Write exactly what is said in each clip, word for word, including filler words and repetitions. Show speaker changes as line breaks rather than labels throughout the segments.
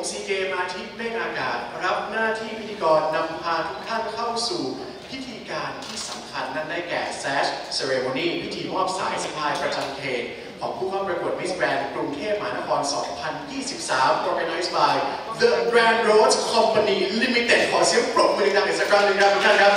ซีเกมอาทิตย์เมฆอากาศรับหน้าที่พิธีกรนำพาทุกท่านเข้าสู่พิธีการที่สำคัญนั่นได้แก่ Sash Ceremony พิธีมอบสายสะพายประจำเขตของผู้เข้าประกวด Miss Grand กรุงเทพมหานคร สองพันยี่สิบสาม Organized by The Grand Roads Company Limited ขอเสียงปรบมือดังอีกสักครั้งหนึ่งครับทุกท่านครับ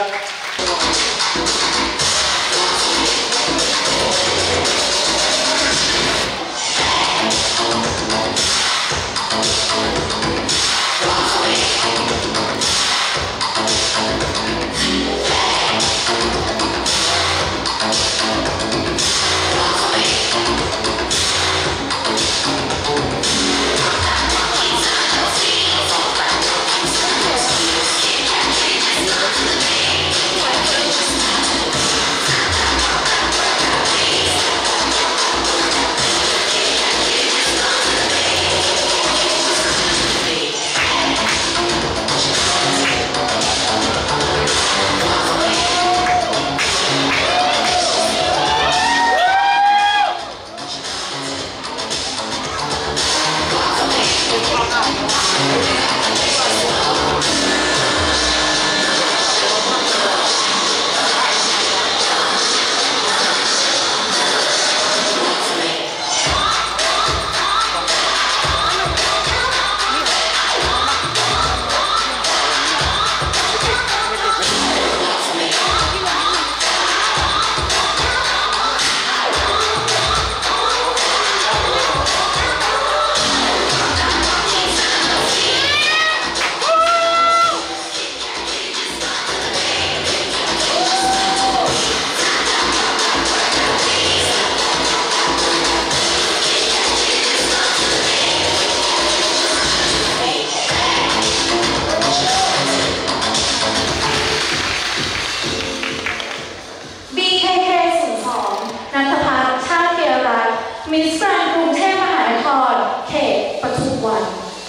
มิสแกรนด์กรุงเทพมหานครเขตปทุมวัน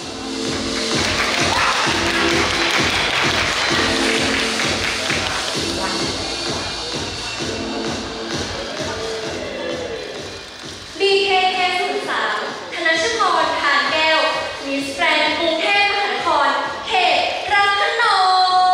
บี เค เค ศูนย์ สาม ธนชพร ทานแก้วมิสแกรนด์กรุงเทพมหานครเขตพระโขนง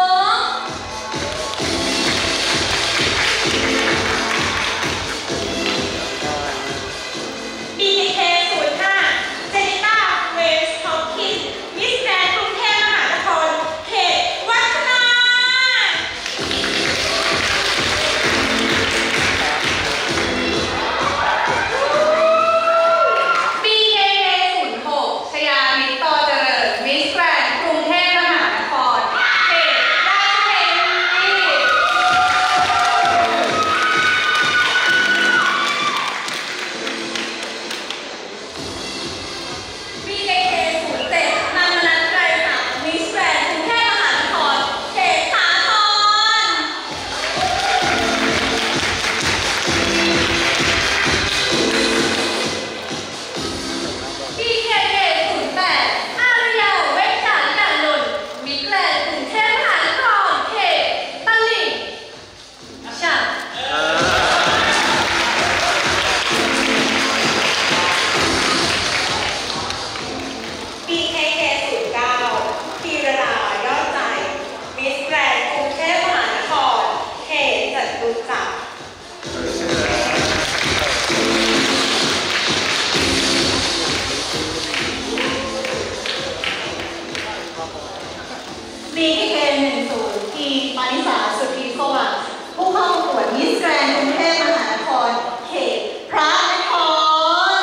บี เค เค หนึ่ง ศูนย์ ที ปานิสา สุทธิสวัสดิ์ผู้เข้าประกวดมิสแกรนด์กรุงเทพมหานครเขตพระนคร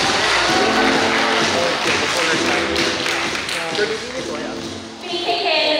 บี เค เค